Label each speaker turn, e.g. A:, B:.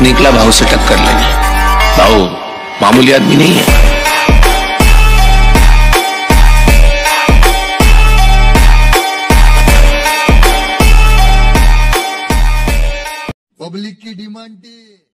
A: निकला भाव से टक्कर लेने। भाव मामूली आदमी नहीं है।
B: पब्लिक की डिमांड थी।